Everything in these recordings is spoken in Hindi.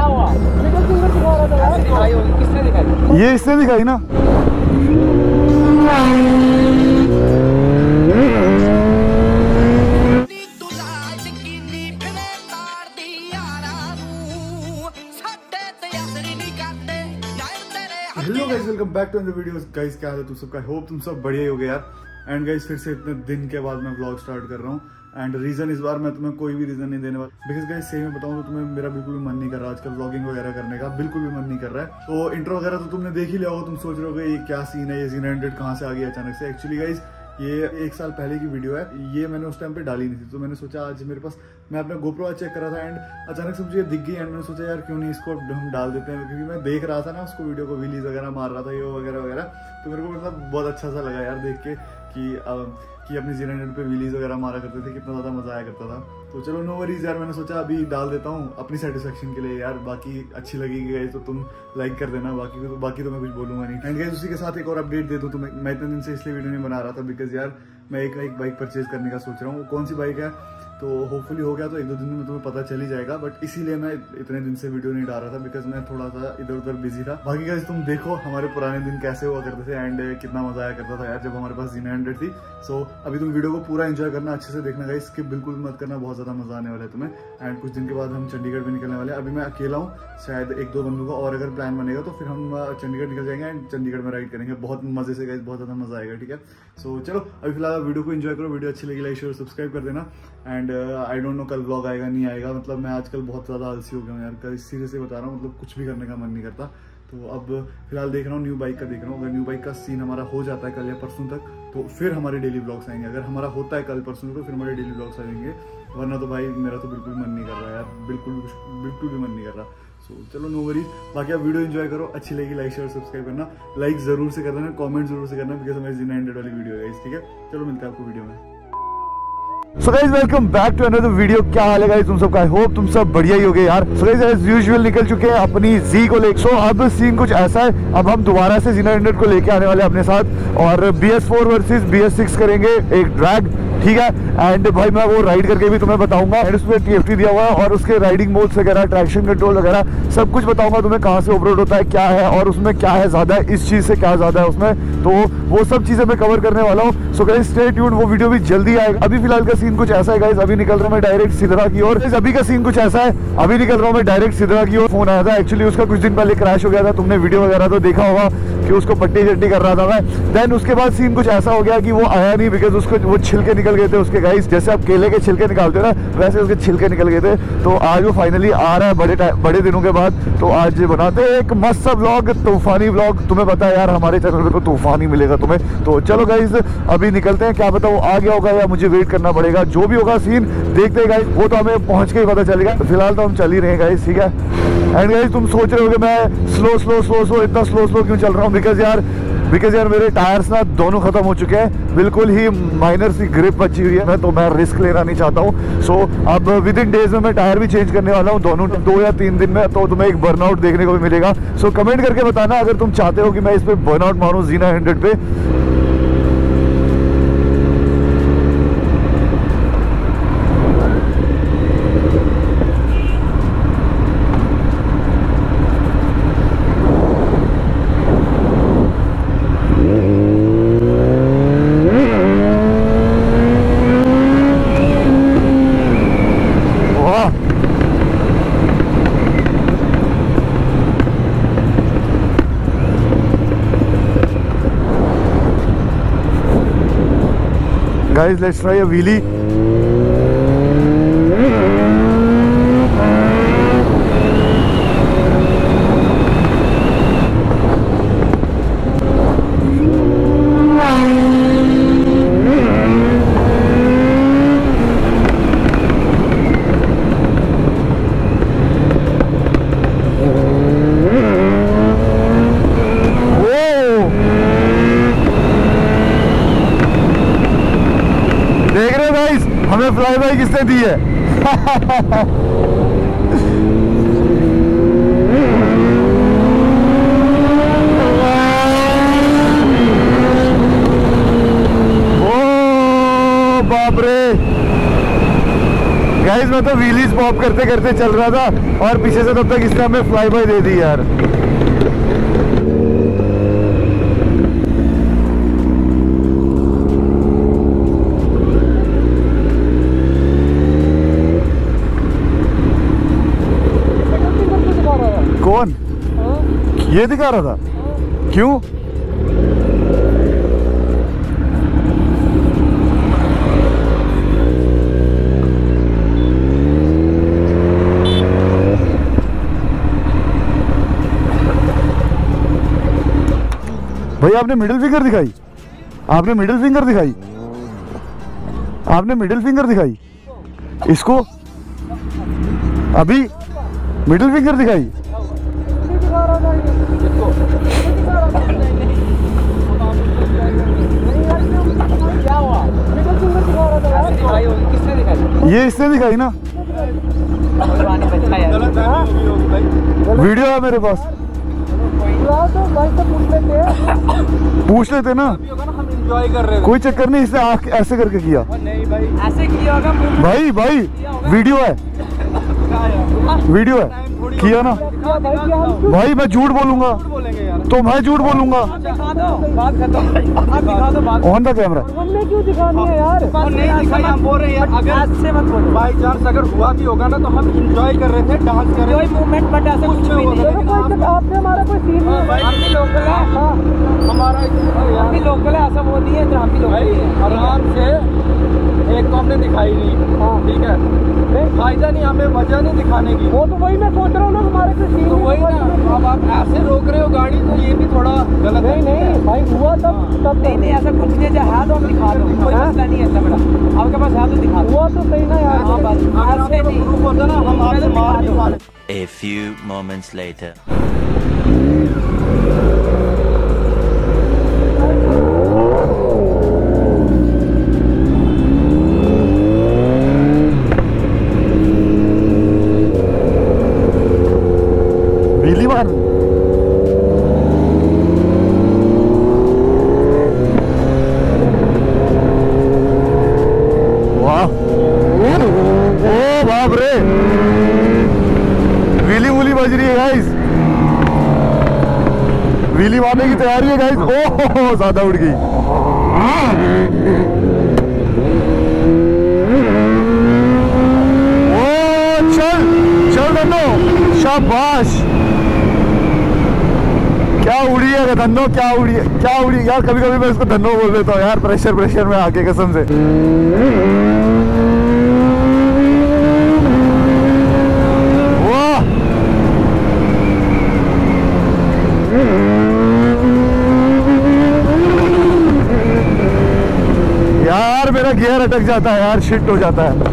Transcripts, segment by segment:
हुआ? किसने दिखाई? ये इसने दिखाई ना। Hello guys, welcome back to another video. Guys क्या हाल है तुम सबका? होप तुम सब बढ़िया ही हो गए यार। एंड गाइस फिर से इतने दिन के बाद मैं व्लॉग स्टार्ट कर रहा हूँ। एंड रीजन इस बार मैं तुम्हें कोई भी रीजन नहीं देने वाला, बिकॉज गाइस सही में बताऊँ तो तुम्हें मेरा बिल्कुल भी मन नहीं कर रहा आजकल व्लॉगिंग वगैरह करने का, बिल्कुल भी मन नहीं कर रहा है। तो इंट्रो वगैरह तो तुमने देख ही लिया होगा, तुम सोच रहे होगे ये क्या सीन है, ये सीन 100 कहाँ से आ गया अचानक से। एक्चुअली गाइस ये 1 साल पहले की वीडियो है, ये मैंने उस टाइम पे डाली नहीं थी। तो मैंने सोचा आज मेरे पास, मैं अपना GoPro चेक कर रहा था एंड अचानक से मुझे दिख गई एंड मैंने सोचा यार क्यों नहीं इसको हम डाल देते हैं, क्योंकि मैं देख रहा था ना उसको, वीडियो को व्हील्स वगैरह मार रहा था ये वगैरह वगैरह। तो मेरे को मतलब बहुत अच्छा सा लगा यार देख के कि अपनी Z100 पे व्हील्स वगैरह मारा करते थे, कितना ज़्यादा मजा आया करता था। तो चलो नो वरीज यार, मैंने सोचा अभी डाल देता हूँ अपनी सेटिस्फेक्शन के लिए यार। बाकी अच्छी लगेगी गाइस तो तुम लाइक कर देना, बाकी तो मैं कुछ बोलूंगा नहीं। एंड गाइस उसी के साथ एक और अपडेट दे दूँ तुम्हें। मैं इतने दिन से इसलिए वीडियो नहीं बना रहा था बिकॉज यार मैं एक बाइक परचेज करने का सोच रहा हूँ। कौन सी बाइक है तो होपफुली हो गया तो 1-2 दिन में तुम्हें पता चल ही जाएगा। बट इसीलिए मैं इतने दिन से वीडियो नहीं डाल रहा था बिकॉज मैं थोड़ा सा इधर उधर बिजी था। बाकी गाइस तुम देखो हमारे पुराने दिन कैसे हुआ करते थे एंड कितना मजा आया करता था यार जब हमारे पास Z100 थी। सो अभी तुम वीडियो को पूरा एंजॉय करना, अच्छे से देखना गाइस, स्किप बिल्कुल मत करना, बहुत ज्यादा मजा आने वाला है तुम्हें। एंड कुछ दिन के बाद हम चंडीगढ़ भी निकलने वाले हैं। अभी मैं अकेला हूँ, शायद 1-2 बंदों का और अगर प्लान बनेगा तो फिर हम चंडीगढ़ निकल जाएंगे एंड चंडीगढ़ में राइड करेंगे बहुत मजे से गाइस, बहुत ज्यादा मजा आएगा। ठीक है, सो चलो अभी फिलहाल वीडियो को एंजॉय करो। वीडियो अच्छी लगी लाइक शेयर सब्सक्राइब कर देना। एंड आई डोंट नो कल व्लॉग आएगा नहीं आएगा, मतलब मैं आजकल बहुत ज्यादा आलसी हो गया हूँ यार, कल सीरियसली बता रहा हूँ, मतलब कुछ भी करने का मन नहीं करता। तो अब फिलहाल देख रहा हूँ न्यू बाइक का देख रहा हूँ। अगर न्यू बाइक का सीन हमारा हो जाता है कल या परसों तक तो फिर हमारे डेली ब्लॉग्स आएंगे। अगर हमारा होता है कल परसों तो फिर हमारे डेली ब्लॉग्स आएंगे, वरना तो भाई मेरा तो बिल्कुल मन नहीं कर रहा यार, बिल्कुल भी मन नहीं कर रहा। सो चलो नो वरीज, बाकी आप वीडियो एंजॉय करो। अच्छी लगी लाइक शेयर सब्सक्राइब करना, लाइक जरूर से कर देना, कमेंट जरूर से करना बिकॉज हमारी Z100 वाली वीडियो है। ठीक है, चलो मिलते हैं आपको वीडियो में। So guys welcome back to another video. क्या हाल है गाइस तुम सबका? आई होप तुम सब बढ़िया ही हो गए यार। सो गाइस एज यूजुअल निकल चुके हैं अपनी Z को लेकर। सो अब सीन कुछ ऐसा है, अब हम दोबारा से Z100 को लेके आने वाले अपने साथ और BS4 वर्सेस BS6 करेंगे एक ड्रैग। ठीक है, एंड भाई मैं वो राइड करके भी तुम्हें बताऊंगा। एंड उसमें TFT दिया हुआ है और उसके राइडिंग मोड्स वगैरह, ट्रैक्शन कंट्रोल वगैरह सब कुछ बताऊंगा तुम्हें, कहाँ से ऑफ रोड होता है, क्या है और उसमें क्या है ज्यादा है, इस चीज से क्या ज्यादा है उसमें, तो वो सब चीजें मैं कवर करने वाला हूँ। सो गाइस स्टे ट्यून्ड, वो वीडियो भी जल्दी आएगा। अभी फिलहाल का सीन कुछ ऐसा है गाइस, अभी निकल रहा हूँ मैं डायरेक्ट सिद्धरा की ओर। अभी का सीन कुछ ऐसा है, अभी निकल रहा हूँ मैं डायरेक्ट सिद्धरा की ओर। फोन आया था एक्चुअली, उसका कुछ दिन पहले क्रैश हो गया था, तुमने वीडियो वगैरह तो देखा होगा कि उसको पट्टी चट्टी कर रहा था मैं। देन उसके बाद सीन कुछ ऐसा हो गया कि वो आया नहीं बिकॉज उसको वो छिलके निकल गए थे उसके गाइस, जैसे आप केले के छिलके निकालते हो ना वैसे उसके छिलके निकल गए थे। तो आज वो फाइनली आ रहा है बड़े दिनों के बाद। तो आज बनाते हैं एक मस्त सा व्लॉग, तूफानी व्लॉग। तुम्हें पता है यार हमारे चैनल पे तो तूफान ही मिलेगा तुम्हें। तो चलो गाइस अभी निकलते हैं, क्या पता वो आ गया होगा या मुझे वेट करना पड़ेगा, जो भी होगा सीन देखते हैं गाइस, वो तो हमें पहुंच के ही पता चलेगा। फिलहाल तो हम चल ही रहे हैं गाइस। ठीक है, एंड गाइस तुम सोच रहे हो कि मैं स्लो इतना स्लो क्यों चल रहा हूँ, बिकॉज यार मेरे टायर्स ना दोनों खत्म हो चुके हैं, बिल्कुल ही माइनर सी ग्रिप बची हुई है, तो मैं रिस्क लेना नहीं चाहता हूँ। सो अब विद इन डेज में मैं टायर भी चेंज करने वाला हूँ, दोनों 2 या 3 दिन में, तो तुम्हें एक बर्नआउट देखने को भी मिलेगा। सो कमेंट करके बताना अगर तुम चाहते हो कि मैं इस पे बर्नआउट मारूँ Z100 पे। Guys, let's try a wheelie. देख रहे हो गाइस, पॉप करते करते चल रहा था और पीछे से तब तक इसने हमें फ्लाई बाय दे दी यार। कौन ये दिखा रहा था? क्यों? भाई आपने मिडिल फिंगर दिखाई, आपने मिडिल फिंगर दिखाई, आपने मिडिल फिंगर दिखाई इसको, अभी मिडिल फिंगर दिखाई। ये इसने दिखाई ना, वीडियो है मेरे पास, पूछ लेते ना, हम एंजॉय कर रहे थे। कोई चक्कर नहीं, इसने आँख ऐसे करके किया। नहीं भाई ऐसे किया होगा भाई भाई वीडियो है, वीडियो है, किया ना भाई। मैं झूठ बोलूंगा तो मैं झूठ बोलूंगा। ऑन द कैमरा हमने क्यों दिखानी है यार? नहीं दिखाई, हम बोल रहे हैं अगर ऐसे मत बोलो। बाई चांस अगर हुआ भी होगा ना तो हम एंजॉय कर रहे थे, डांस कर रहे थे, मूवमेंट बट ऐसा कुछ भी नहीं। आपने हमारा कोई सीन नहीं, हम भी लोकल है, हमारा हम भी लोकल है, ऐसा वो नहीं है। हम भी लोकल है, आराम से एक तो हमने दिखाई नहीं, ठीक है, फायदा नहीं, हमें वजह नहीं दिखाने की। वो तो वही मैं सोच रहा हूँ ना, हमारे से सीन तो वही ना। अब आप ऐसे रोक रहे हो गाड़ी तो ये भी थोड़ा गलत है। नहीं भाई हुआ तब नहीं ऐसा कुछ नहीं है, है तो हम दिखा दो, कोई मसला नहीं है इतना बड़ा। आपके पास है तो दिखा दो, हुआ तो सही ना यार। हाँ बस ऐसे नहीं प्रूफ होता ना, हम आपसे मार नहीं वाले। A few moments later. Wheelie मारने की तैयारी है गाइस। ओह ज्यादा उड़ गई। ओ चल चल धन्नो, शाबाश। क्या उड़ी है धन्नो, क्या उड़ी है, क्या उड़ी है यार। कभी कभी मैं इसको धन्नो बोल देता हूँ यार, प्रेशर प्रेशर में आके कसम से। यार मेरा गियर अटक जाता है यार, शिट हो जाता है।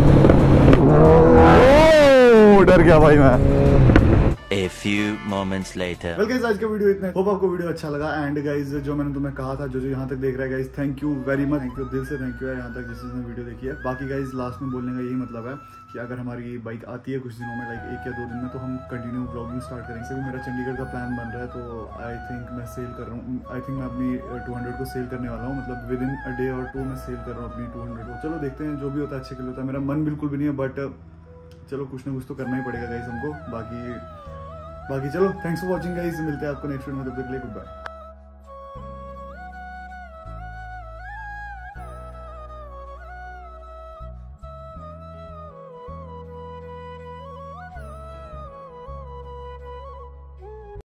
ओह डर गया भाई मैं। A few moments later. Well guys, आज का वीडियो इतना। होप आपको वीडियो अच्छा लगा। एंड गाइज जो मैंने तुम्हें कहा था, जो यहाँ तक देख रहा है guys, thank you very much, thank you दिल से, थैंक यू है यहाँ तक जिसने वीडियो देखी है। बाकी गाइज लास्ट में बोलने का यही मतलब है कि अगर हमारी बाइक आती है कुछ दिनों में, लाइक 1 या 2 दिन में, तो हम कंटिन्यू ब्लॉगिंग स्टार्ट करेंगे। से भी मेरा चंडीगढ़ का प्लान बन रहा है, तो आई थिंक मैं सेल कर रहा हूँ। आई थिंक मैं अपनी 200 को सेल करने वाला हूँ, मतलब विद इन अ डे और 2 में सेल कर रहा हूँ अपनी 200 को। चलो देखते हैं, जो भी होता है अच्छे के लिए होता है। मेरा मन बिल्कुल भी नहीं है, बट चलो कुछ ना कुछ तो करना ही पड़ेगा गाइज हमको। बाकी चलो थैंक्स फॉर वॉचिंग गाइज, मिलते हैं आपको नेक्स्ट वीडियो में, तब तक के लिए गुड बाय।